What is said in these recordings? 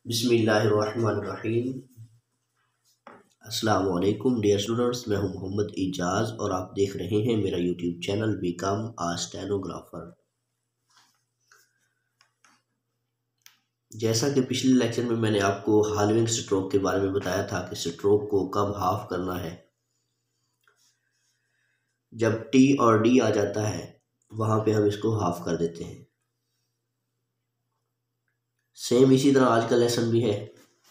बिस्मिल्लाहिर्रहमानिर्रहीम। अस्सलाम वालेकुम डियर स्टूडेंट्स, मैं हूं मोहम्मद इजाज़ और आप देख रहे हैं मेरा YouTube channel become a stenographer. जैसा कि पिछले लेक्चर में मैंने आपको हाल्विंग स्ट्रोक के बारे में बताया था कि स्ट्रोक को कब हाफ करना है। जब टी और डी आ जाता है वहां पे हम इसको हाफ कर देते हैं। सेम इसी तरह आज का लेसन भी है।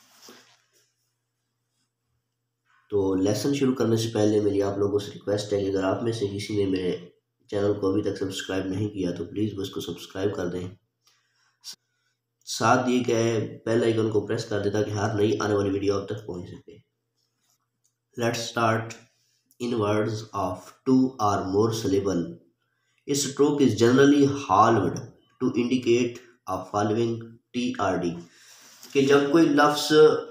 तो लेसन शुरू करने से पहले मेरी आप लोगों से रिक्वेस्ट है कि अगर आप में से किसी ने मेरे चैनल को अभी तक सब्सक्राइब नहीं किया तो प्लीज़ उसको सब्सक्राइब कर दें। साथ दिए गए बेल आइकन को प्रेस कर दें ताकि हर नई आने वाली वीडियो आप तक पहुंच सके। Let's start. In words of two or more syllable a stroke is generally halved to indicate a following T or D. कि जब कोई लफ्ज़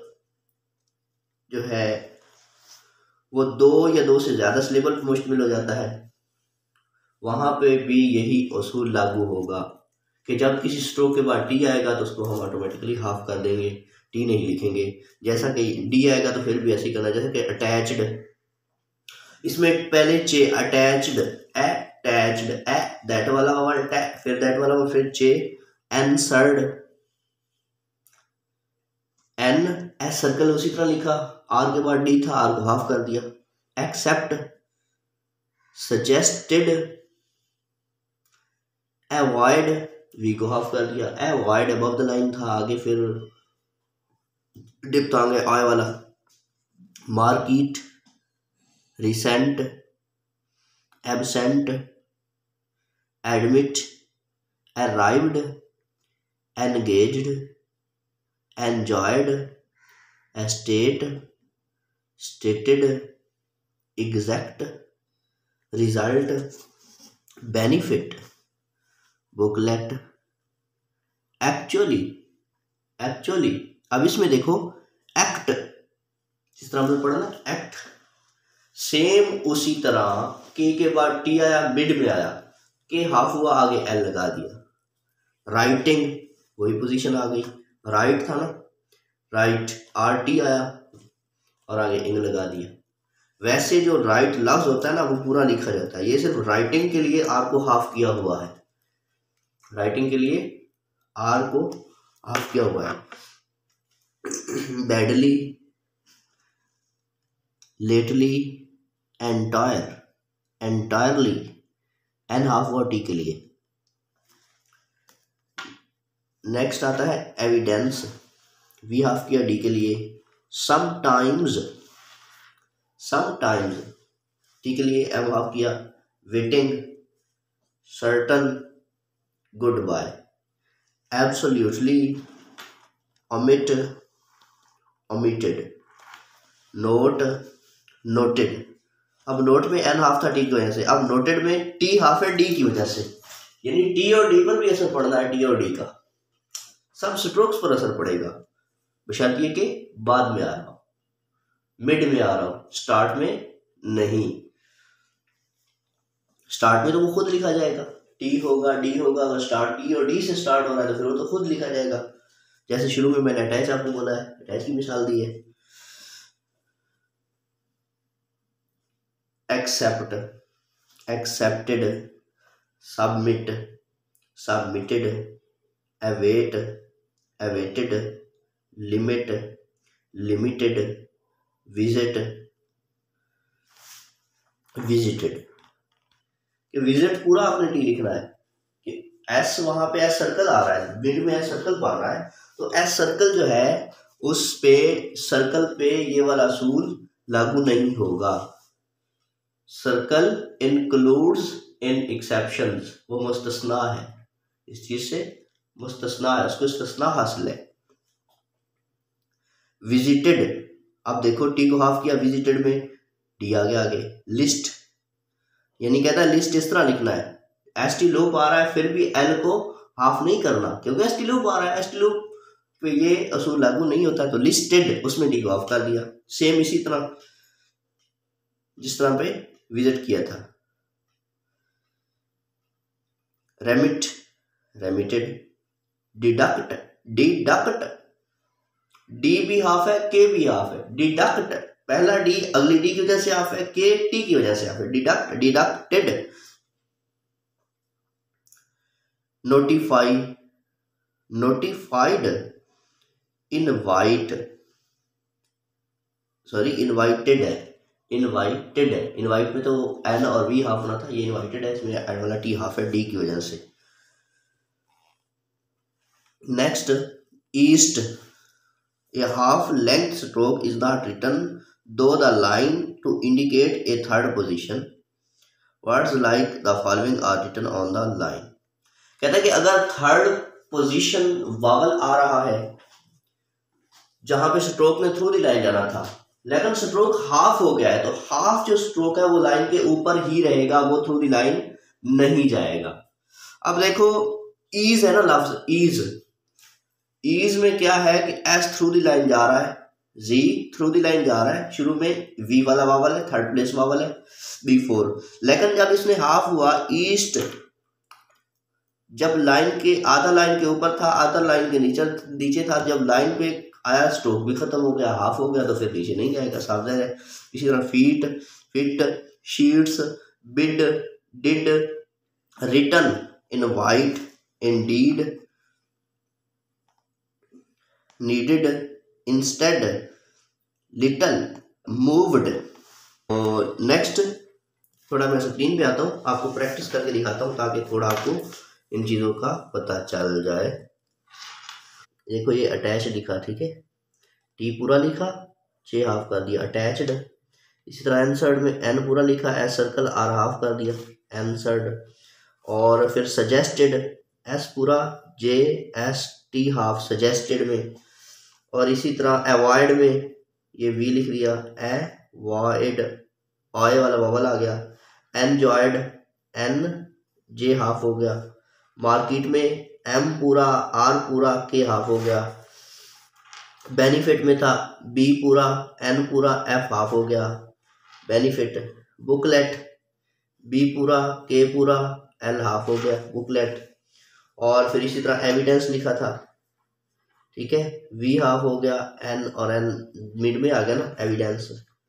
जो है वो दो या दो से ज़्यादा सिलेबल पर मुश्तमिल हो जाता है वहाँ पे भी यही उसूल लागू होगा कि जब किसी स्ट्रोक के बाद टी आएगा तो उसको हम ऑटोमेटिकली हाफ कर देंगे, टी नहीं लिखेंगे। जैसा कि डी आएगा तो फिर भी ऐसे ही करना, जैसे कि अटैच्ड, इसमें पहले चे अटैच्ड अटैच्ड ए दैट वाला वर्ड फिर दैट वाला वर्ड फिर चे एनसर्ड एन एस सर्कल उसी तरह लिखा, आर के बाद डी था, आर को हाफ कर दिया। एक्सेप्ट सजेस्टेड अवॉइड वी को हाफ कर दिया। अवॉइड अबव द लाइन था, आगे फिर डिप आगे आय वाला। Market recent absent admit arrived engaged enjoyed estate stated exact result benefit booklet actually actually. अब इसमें देखो एक्ट, जिस तरह हमने पढ़ा ना एक्ट, सेम उसी तरह के बाद टी आया, मिड में आया, के हाफ हुआ, आगे एल लगा दिया। राइटिंग वही पोजीशन आ गई, राइट था ना, राइट आर टी आया और आगे इंग लगा दिया। वैसे जो राइट लफ्ज होता है ना वो पूरा लिखा जाता है, ये सिर्फ राइटिंग के लिए आर को हाफ किया हुआ है, राइटिंग के लिए आर को हाफ किया हुआ है। Badly lately entire entirely N half हुआ टी के लिए। नेक्स्ट आता है एविडेंस, वी हाफ किया डी के लिए। समटाइम्स समटाइम्स टी के लिए एम हाफ किया। Waiting certain good bye. Absolutely omit omitted. Note noted. अब नोट में एन हाफ था टी की वजह से, अब नोटेड में टी हाफ है डी की वजह से, यानी टी और डी पर भी असर पड़ना है, टी और डी का सब स्ट्रोक्स पर असर पड़ेगा, बशर्ते कि बाद में आ रहा हो, मिड में आ रहा हो, स्टार्ट में नहीं। स्टार्ट में तो वो खुद लिखा जाएगा, टी होगा डी होगा, अगर स्टार्ट टी और डी से स्टार्ट हो रहा है तो फिर वो तो खुद लिखा जाएगा। जैसे शुरू में मैंने अटैच आपको बोला है, अटैच की मिसाल दी है। Accept accepted submit submitted await awaited limit limited visit visited. कि विजिट पूरा आपने टी लिखना है कि एस, वहां पे एस सर्कल आ रहा है, मिड में एस सर्कल पा रहा है, तो एस सर्कल जो है उस पे सर्कल पे ये वाला असूल लागू नहीं होगा। सर्कल इंक्लूड्स इन एक्सेप्शंस, वो मुस्तस्ना है, इस चीज से मुस्तस्ना है, उसको इस्तिस्ना हासिल है। विजिटेड, अब देखो टी को हाफ किया विजिटेड में, डी आगे आगे। लिस्ट, यानी कहता है लिस्ट इस तरह लिखना है, एस टी लूप आ रहा है फिर भी एल को हाफ नहीं करना क्योंकि एस टी लूप आ रहा है, एस टी लूप पे ये असूल लागू नहीं होता, तो लिस्टेड उसमें डी को हाफ कर दिया। सेम इसी तरह जिस तरह पे विजिट किया था। Remit remitted. Deduct deduct D भी हाफ है, के भी हाफ है। डिडक्ट, पहला डी अगली डी की वजह से हाफ है, के टी की वजह से हाफ है। Deduct, deducted. Notify, notified. Invite, sorry invited है, इनवाइटेड है। इनवाइट में तो एन और वी हाफ होना था, ये इनवाइटेड है, इसमें एन वाला टी हाफ है डी की वजह से। Next, east. A half length stroke is not written though the line to indicate a third position. Words like the following are written on the line. कहता है कि अगर थर्ड पोजीशन वावल आ रहा है जहां पे स्ट्रोक ने थ्रू द लाइन जाना था, लेकिन स्ट्रोक हाफ हो गया है, तो हाफ जो स्ट्रोक है वो लाइन के ऊपर ही रहेगा, वो थ्रू द लाइन नहीं जाएगा। अब देखो ईज है ना लफ्ज, ईज, ईज में क्या है कि एस थ्रू द लाइन जा रहा है, जी थ्रू द लाइन जा रहा है, शुरू में वी वाला वावल है, थर्ड प्लेस वावल है, बिफोर। लेकिन जब इसने हाफ हुआ, ईस्ट जब लाइन के आधा लाइन के ऊपर था, आधा लाइन के नीचे था, जब लाइन पे आया स्ट्रोक भी खत्म हो गया, हाफ हो गया, तो फिर नीचे नहीं जाएगा, साफ है। इसी तरह feet, fit, sheets, bid, did, written, invite, indeed, needed, instead, little, moved। और नेक्स्ट थोड़ा मैं स्क्रीन पे आता हूँ, आपको प्रैक्टिस करके दिखाता हूँ ताकि थोड़ा आपको इन चीज़ों का पता चल जाए। देखो ये अटैच लिखा, ठीक है, टी पूरा लिखा, 6 हाफ कर दिया, अटैच्ड। इसी तरह एंसर्ड में एन पूरा लिखा, एस सर्कल, आर हाफ कर दिया, एंसर्ड। और फिर सजेस्टेड, एस पूरा, J S T half, suggested में। और इसी तरह अवॉइड में ये वी लिख दिया, अवॉइड, ऑय वाला वावल आ गया। एनजॉयड, एन जे हाफ हो गया। मार्केट में एम पूरा, आर पूरा, के हाफ हो गया। बेनिफिट में था बी पूरा, एन पूरा, एफ हाफ हो गया, बेनिफिट। बुकलेट, बी पूरा, के पूरा, एल हाफ हो गया, बुकलेट। और फिर इसी तरह एविडेंस लिखा था, ठीक है, वी हाफ हो गया, एन और एन मिड में आ गया ना, एविडेंस।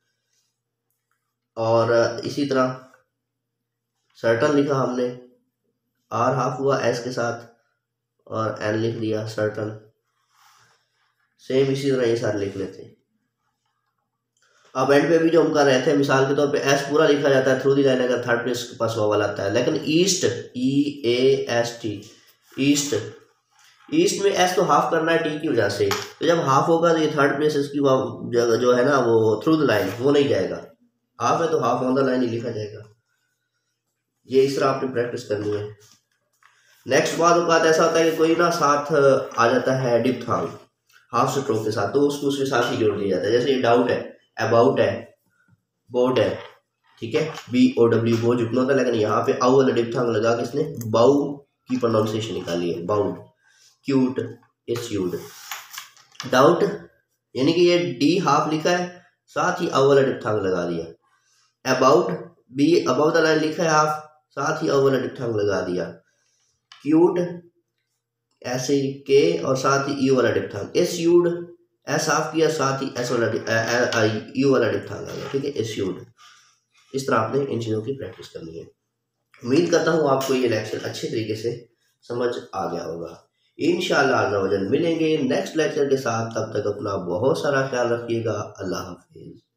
और इसी तरह सर्टन लिखा हमने, आर हाफ हुआ एस के साथ, और एन लिख दिया सर्टन। सेम इसी तरह ये सारे लिख लेते हैं। अब एंड पे भी जो हम कर रहे थे, मिसाल के तौर पे एस पूरा लिखा जाता है थ्रू दी लाइन अगर थर्ड प्लेस के पास वावल आता है, लेकिन east, E A S T, east, east में एस तो हाफ करना है टी की वजह से, तो जब हाफ होगा तो ये थर्ड प्लेस इसकी जगह जो है ना वो थ्रू द लाइन वो नहीं जाएगा, हाफ है तो हाफ ऑन द लाइन ही लिखा जाएगा। ये इस तरह आपने प्रैक्टिस करनी है। नेक्स्ट बात ऐसा होता है कि कोई ना साथ आ जाता है डिप्थॉन्ग हाफ स्ट्रोक के साथ, तो उसको उसके साथ ही जोड़ दिया जाता है। जैसे ये डाउट है, अबाउट है, बोर्ड है, ठीक है, बी ओ डब्ल्यू बो जुटना होता है, लेकिन यहाँ पे आउ वाला डिप्थॉन्ग लगा के इसने बाउ की प्रोनाउंसिएशन निकाली है, बाउड। Cute, issued. डाउट यानी कि ये डी हाफ लिखा है, साथ ही अव्वल डिप्थॉन्ग लगा दिया। About, B above the line लिखा है हाफ, साथ ही अव्वल डिप्थॉन्ग लगा दिया। क्यूट ऐसे के और साथ ही यू वाला डिप्थॉन्ग। इश्यूड, एस हाफ किया, साथ ही एस वाला यू वाला डिप्थॉन्ग आ गया, ठीक है, इश्यूड। इस तरह आपने इन चीज़ों की प्रैक्टिस करनी है। उम्मीद करता हूँ आपको ये लेक्चर अच्छे तरीके से समझ आ गया होगा। इंशाअल्लाह अज़्ज़ा वजल मिलेंगे नेक्स्ट लेक्चर के साथ, तब तक अपना बहुत सारा ख्याल रखिएगा। अल्लाह हाफिज़।